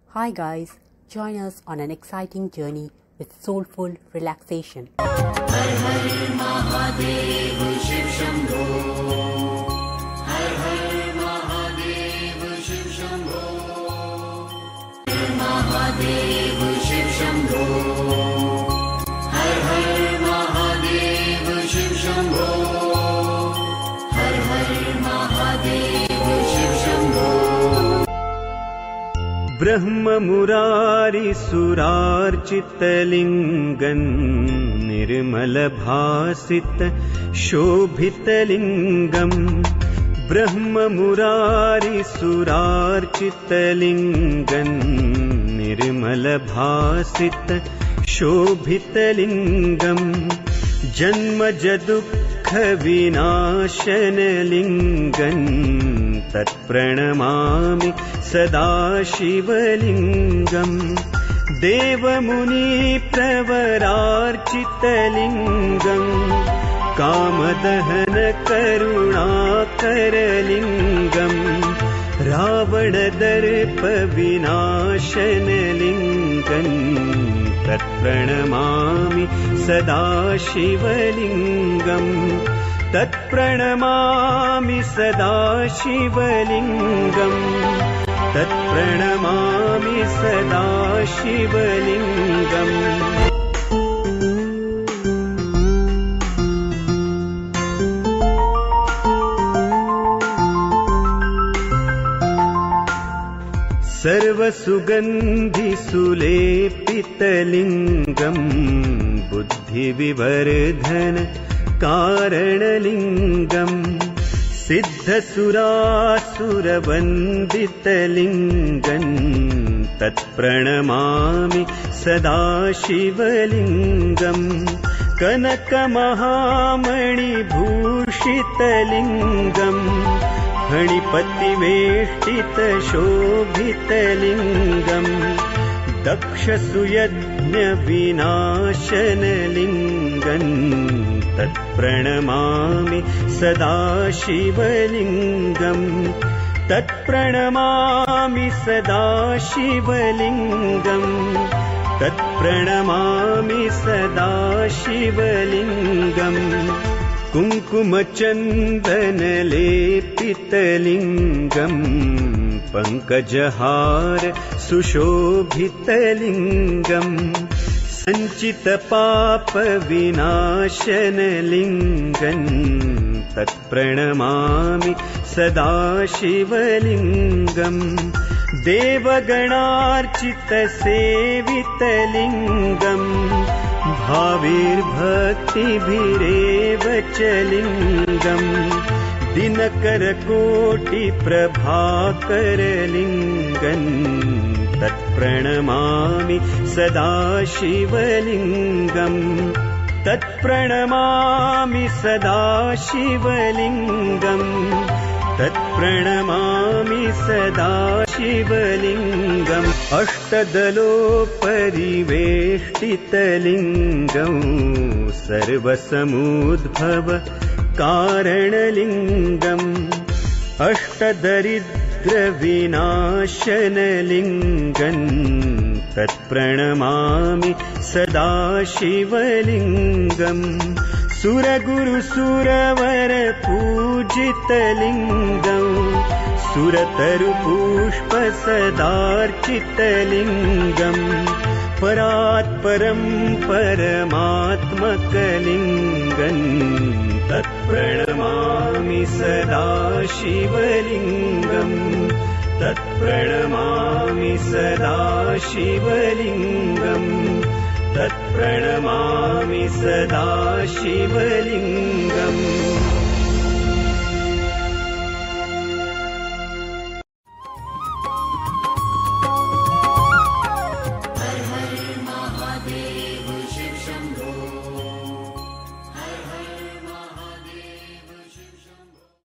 Hi guys, join us on an exciting journey with soulful relaxation. हर हर महादेव शिव शंभो, हर हर महादेव शिव शंभो, महादेव शिव शंभो, हर हर महादेव शिव शंभो, हर हर महादेव शिव शंभो। ब्रह्म मुरारी सुरार्चितलिङ्गं निर्मल भासित शोभितलिङ्गं। ब्रह्म मुरारी सुरार्चितलिङ्गं निर्मल भासित शोभितलिङ्गं। जन्मज दुःख विनाशनलिङ्गं तत्प्रणमामि सदा शिवलिङ्गम्। देवमुनि प्रवरार्चितलिङ्गम् कामदहन करुणाकरलिङ्गम्। रावणदर्प विनाशनलिङ्गं तत्प्रणमामि सदा शिवलिङ्गम्। तत्प्रणमामि सदा शिवलिङ्गम्। तत्प्रणमामि सदा शिवलिङ्गम्। सर्वसुगन्धिसुलेपितलिङ्गम् बुद्धिविवर्धन कारणलिङ्गम्। सिद्धसुरासुरवन्दितलिङ्गं तत्प्रणमामि सदा शिवलिङ्गम्। कनकमहामणिभूषितलिङ्गम् फणिपतिवेष्टितशोभितलिङ्गम्। दक्षसुयज्ञविनाशनलिङ्गं तत्प्रणमामि सदा शिवलिङ्गम्। तत्प्रणमामि सदा शिवलिङ्गम्। तत्प्रणमामि सदा शिवलिङ्गम्। कुङ्कुमचन्दनलेपितलिङ्गम् पङ्कजहार सुशोभितलिङ्गम्। सञ्चितपापविनाशनलिङ्गं तत्प्रणमामि सदा शिवलिङ्गम्। देवगणार्चितसेवितलिङ्गम् भाविर्भक्तिभिरेव च लिङ्गम्। दिनकरकोटिप्रभाकरलिङ्गं तत्प्रणमामि सदा शिवलिङ्गम्। तत्प्रणमामि सदा शिवलिङ्गम्। तत्प्रणमामि सदा शिवलिङ्गम्। अष्टदलोपरिवेष्टितलिङ्गं सर्वसमुद्भव कारणलिङ्गम्। अष्टदरिद्रविनाशनलिङ्गं तत्प्रणमामि सदा शिवलिङ्गम्। सुरगुरुसुरवरपूजितलिङ्गं सुरतरुपुष्पसदार्चितलिङ्गम्। परात्परं परमात्मकलिङ्गं तत्प्रणमामि सदा शिवलिङ्गम्। तत्प्रणमामि सदा शिवलिङ्गम्। तत्प्रणमामि सदा शिवलिङ्गम्।